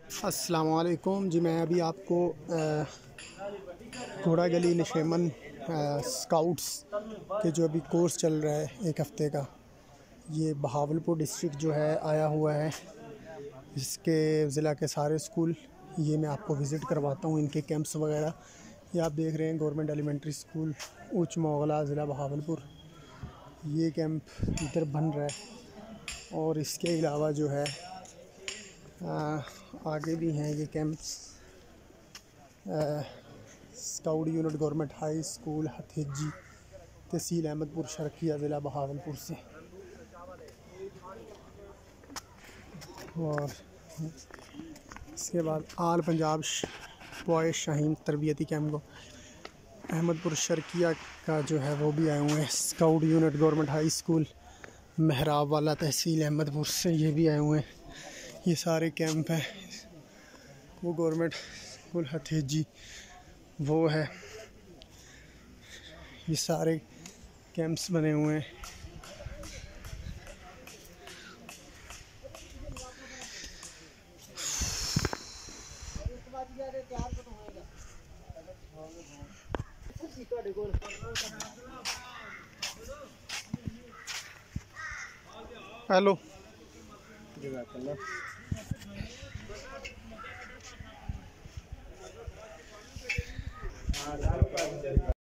अस्सलाम वालेकुम जी। मैं अभी आपको घोड़ा गली नशेमन स्काउट्स के जो अभी कोर्स चल रहा है 1 हफ़्ते का, ये बहावलपुर डिस्ट्रिक्ट जो है आया हुआ है। इसके ज़िला के सारे स्कूल ये मैं आपको विज़िट करवाता हूँ, इनके कैंप्स वगैरह। ये आप देख रहे हैं गवर्नमेंट एलिमेंट्री स्कूल उच्च मोगला ज़िला बहावलपुर। ये कैंप इधर बन रहा है और इसके अलावा जो है आगे भी हैं ये camps. Scout unit government high school Hatheji, तहसील अहमदपुर शर्किया ज़िला बहावलपुर से। और इसके बाद आल पंजाब बॉयज़ शाहीन तरबियती कैंप को अहमदपुर शर्किया का जो है वो भी आए हुए हैं। Scout unit government high school Mehrab Wala तहसील अहमदपुर से ये भी आए हुए हैं। ये सारे कैंप हैं। वो गवर्नमेंट स्कूल हथेजी वो है। ये सारे कैंप्स बने हुए हैं। हेलो।